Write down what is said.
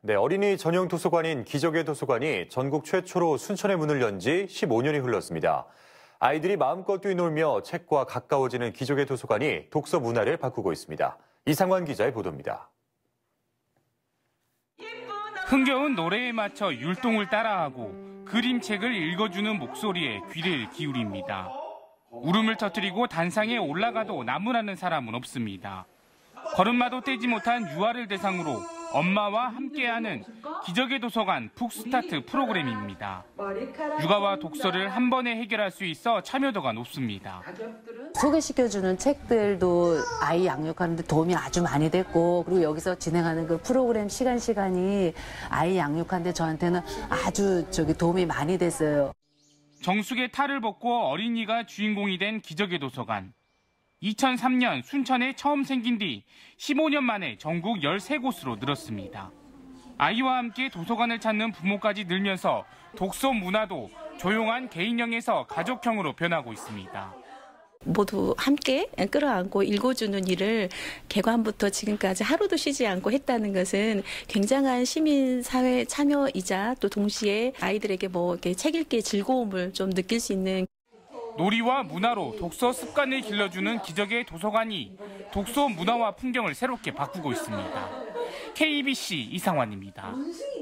네, 어린이 전용 도서관인 기적의 도서관이 전국 최초로 순천의 문을 연 지 15년이 흘렀습니다. 아이들이 마음껏 뛰놀며 책과 가까워지는 기적의 도서관이 독서 문화를 바꾸고 있습니다. 이상환 기자의 보도입니다. 흥겨운 노래에 맞춰 율동을 따라하고 그림책을 읽어주는 목소리에 귀를 기울입니다. 울음을 터뜨리고 단상에 올라가도 나무라는 사람은 없습니다. 걸음마도 떼지 못한 유아를 대상으로 엄마와 함께하는 기적의 도서관 북스타트 프로그램입니다. 육아와 독서를 한 번에 해결할 수 있어 참여도가 높습니다. 소개시켜주는 책들도 아이 양육하는 데 도움이 아주 많이 됐고, 그리고 여기서 진행하는 그 프로그램 시간이 아이 양육하는 데 저한테는 아주 도움이 많이 됐어요. 정숙의 탈을 벗고 어린이가 주인공이 된 기적의 도서관. 2003년 순천에 처음 생긴 뒤 15년 만에 전국 13곳으로 늘었습니다. 아이와 함께 도서관을 찾는 부모까지 늘면서 독서 문화도 조용한 개인형에서 가족형으로 변하고 있습니다. 모두 함께 끌어안고 읽어주는 일을 개관부터 지금까지 하루도 쉬지 않고 했다는 것은 굉장한 시민사회 참여이자 또 동시에 아이들에게 이렇게 책 읽기의 즐거움을 좀 느낄 수 있는 놀이와 문화로 독서 습관을 길러주는 기적의 도서관이 독서 문화와 풍경을 새롭게 바꾸고 있습니다. KBC 이상환입니다.